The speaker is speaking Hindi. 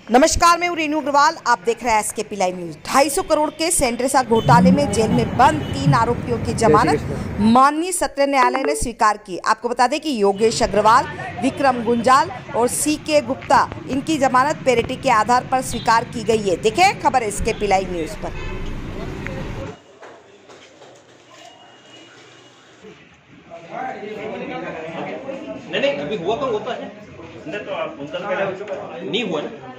नमस्कार, मैं हूं रेनू अग्रवाल। आप देख रहे हैं एसकेपी लाइव न्यूज। 250 करोड़ के सेंट्रेसा घोटाले में जेल में बंद 3 आरोपियों की जमानत माननीय सत्र न्यायालय ने स्वीकार की। आपको बता दें कि योगेश अग्रवाल, विक्रम गुंजाल और सीके गुप्ता, इनकी जमानत पेरिटी के आधार पर स्वीकार की गई है। देखें खबर एसकेपी लाइव न्यूज पर। नहीं अभी हुआ कौन होता है नहीं, तो आप नहीं हुआ ना।